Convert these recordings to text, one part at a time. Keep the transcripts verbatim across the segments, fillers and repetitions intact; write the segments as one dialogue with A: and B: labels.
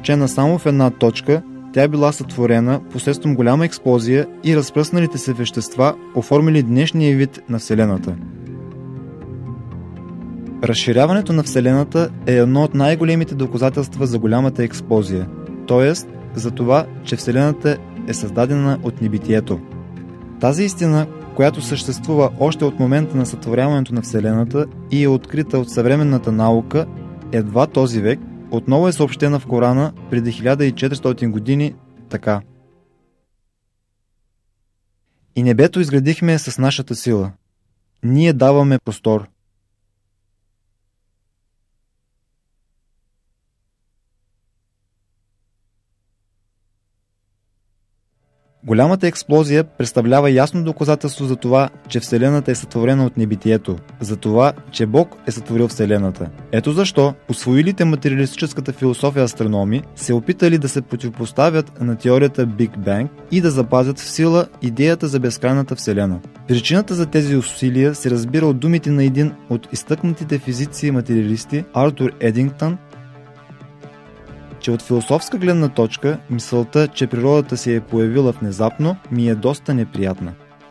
A: съсредоточена само в една точка, тя е била сътворена посредством голяма експлозия и разпръсналите се вещества оформили днешния вид на Вселената. Разширяването на Вселената е едно от най-големите доказателства за голямата експлозия, т.е. за това, че Вселената е създадена от небитието. Тази истина, която съществува още от момента на сътворяването на Вселената и е открита от съвременната наука, едва този век, отново е съобщена в Корана преди хиляда и четиристотин години така. И небето изградихме с нашата сила. Ние даваме простор. Голямата експлозия представлява ясно доказателство за това, че Вселената е сътворена от небитието, за това, че Бог е сътворил Вселената. Ето защо усвоилите материалистическата философия астрономи се опитали да се противопоставят на теорията Биг Бенг и да запазят в сила идеята за безкрайната Вселена. Причината за тези усилия се разбира от думите на един от изтъкнатите физици и материалисти Артур Едингтън, че от философска гледна точка мисълта, че природата се е появила внезапно, ми е доста неприятна.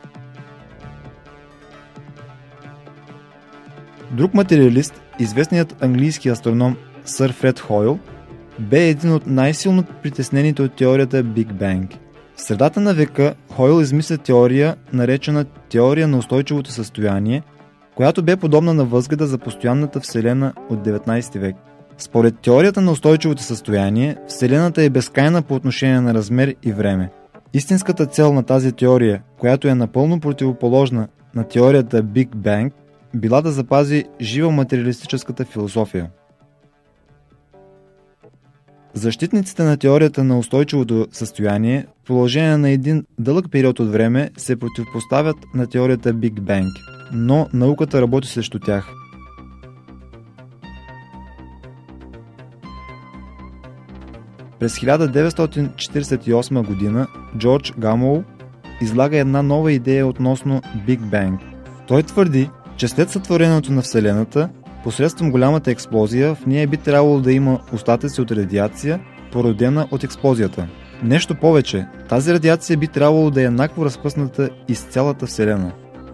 A: Друг материалист, известният английски астроном сър Фред Хойл, бе един от най-силно притеснените от теорията Биг Бенг. В средата на века Хойл измисля теория, наречена теория на устойчивото състояние, която бе подобна на възгледа за постоянната Вселена от деветнайсети век. Според теорията на устойчивото състояние, Вселената е безкрайна по отношение на размер и време. Истинската цел на тази теория, която е напълно противоположна на теорията Биг Бенг, била да запази жива материалистическата философия. Защитниците на теорията на устойчивото състояние в продължение на един дълъг период от време се противопоставят на теорията Биг Бенг, но науката работи срещу тях. През хиляда деветстотин четиридесет и осма година Джордж Гамоу излага една нова идея относно Биг Бенг. Той твърди, че след сътворението на Вселената, посредством голямата експлозия, в нея би трябвало да има остатъци от радиация, породена от експлозията. Нещо повече, тази радиация би трябвало да е еднакво разпръсната из цялата Вселена.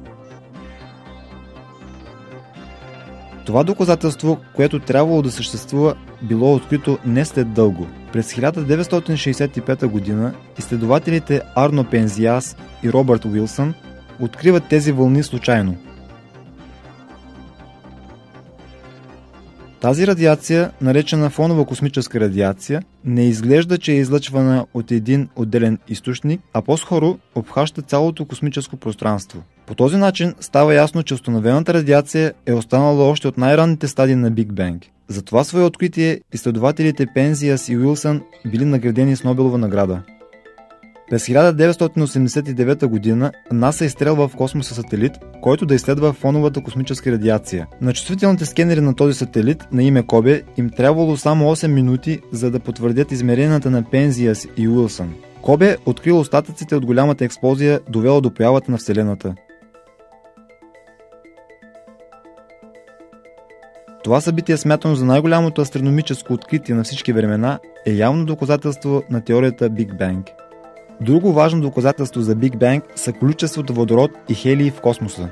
A: Това доказателство, което трябвало да съществува, било открито не след дълго. През хиляда деветстотин шейсет и пета година изследователите Арно Пензиас и Робърт Уилсън откриват тези вълни случайно. Тази радиация, наречена фонова космическа радиация, не изглежда, че е излъчвана от един отделен източник, а по-скоро обхваща цялото космическо пространство. По този начин става ясно, че установената радиация е останала още от най-ранните стадии на Биг Бенг. За това свое откритие изследователите Пензиас и Уилсън били наградени с Нобелова награда. През хиляда деветстотин осемдесет и девета година НАСА изстрелва в космоса сателит, който да изследва фоновата космическа радиация. На чувствителните скенери на този сателит на име Кобе им трябвало само осем минути, за да потвърдят измеренията на Пензиас и Уилсън. Кобе открил остатъците от голямата експлозия, довела до появата на Вселената. Това събитие, смятано за най-голямото астрономическо откритие на всички времена, е явно доказателство на теорията Биг Бенг. Друго важно доказателство за Биг Бенг са количеството водород и хелий в космоса.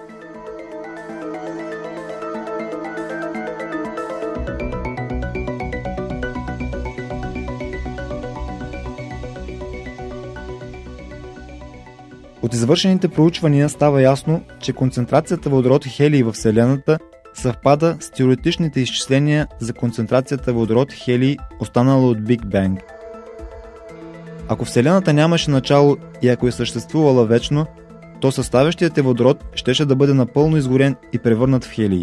A: От извършените проучвания става ясно, че концентрацията водород и хелий във Вселената съвпада с теоретичните изчисления за концентрацията водород и хелий, останала от Биг Бенг. Ако Вселената нямаше начало и ако е съществувала вечно, то съставящият е водород щеше да бъде напълно изгорен и превърнат в хелий.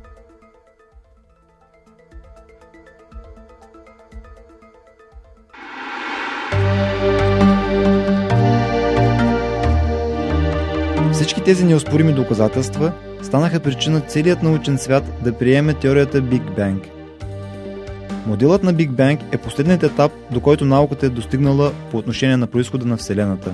A: Всички тези неоспорими доказателства станаха причина целият научен свят да приеме теорията Биг Бенг. Моделът на Биг Бенг е последният етап, до който науката е достигнала по отношение на произхода на Вселената.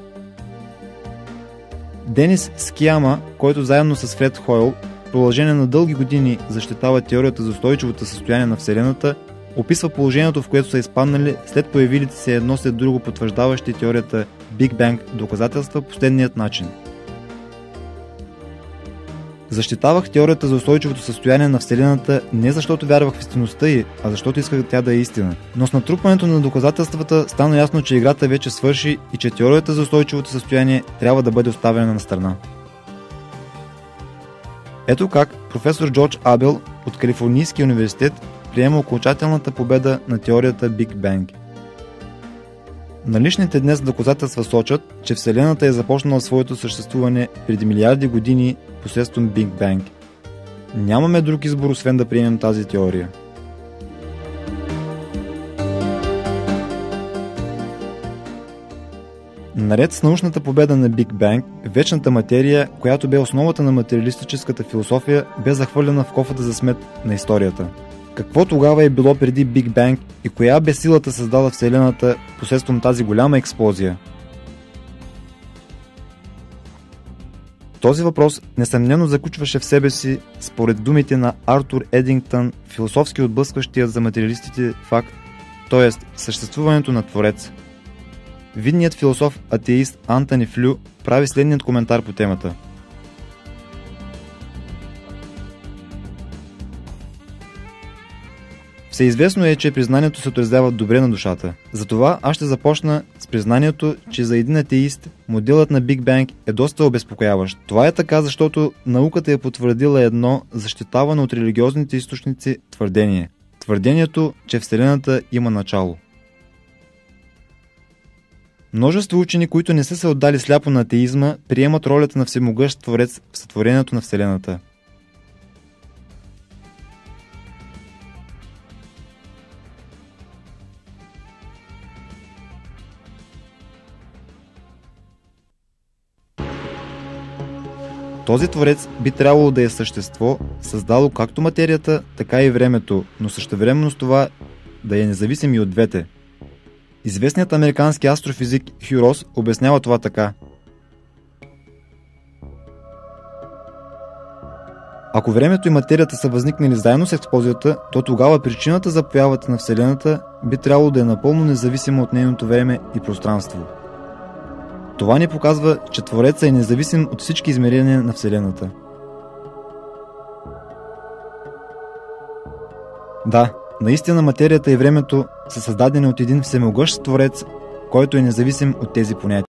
A: Денис Скияма, който заедно с Фред Хойл в продължение на дълги години защитава теорията за устойчивото състояние на Вселената, описва положението, в което са изпаднали след появилите се едно след друго потвърждаващи теорията Биг Бенг доказателства последният начин. Защитавах теорията за устойчивото състояние на Вселената не защото вярвах в истинността й, а защото исках тя да е истина. Но с натрупването на доказателствата стана ясно, че играта вече свърши и че теорията за устойчивото състояние трябва да бъде оставена на страна. Ето как професор Джордж Абел от Калифорнийския университет приема окончателната победа на теорията Биг Бенг. Наличните днес доказателства сочат, че Вселената е започнала своето съществуване преди милиарди години посредством Биг Бенг. Нямаме друг избор, освен да приемем тази теория. Наред с научната победа на Биг Бенг, вечната материя, която бе основата на материалистическата философия, бе захвърлена в кофата за смет на историята. Какво тогава е било преди Биг Бенг и коя бе силата създала Вселената посредством тази голяма експлозия? Този въпрос несъмнено заключваше в себе си, според думите на Артур Едингтън, философски отблъскващият за материалистите факт, т.е. съществуването на Творец. Видният философ-атеист Антони Флю прави следният коментар по темата. Всеизвестно е, че признанието се отразява добре на душата. Затова аз ще започна с признанието, че за един атеист моделът на Биг Бенг е доста обезпокояващ. Това е така, защото науката е потвърдила едно защитавано от религиозните източници твърдение. Твърдението, че Вселената има начало. Множество учени, които не са се отдали сляпо на атеизма, приемат ролята на всемогъщ Творец в сътворението на Вселената. Този Творец би трябвало да е същество, създало както материята, така и времето, но същевременно с това да е независим и от двете. Известният американски астрофизик Хю Рос обяснява това така. Ако времето и материята са възникнали заедно с експлозията, то тогава причината за появата на Вселената би трябвало да е напълно независима от нейното време и пространство. Това ни показва, че Творецът е независим от всички измерения на Вселената. Да, наистина материята и времето са създадени от един всемогъщ Творец, който е независим от тези понятия.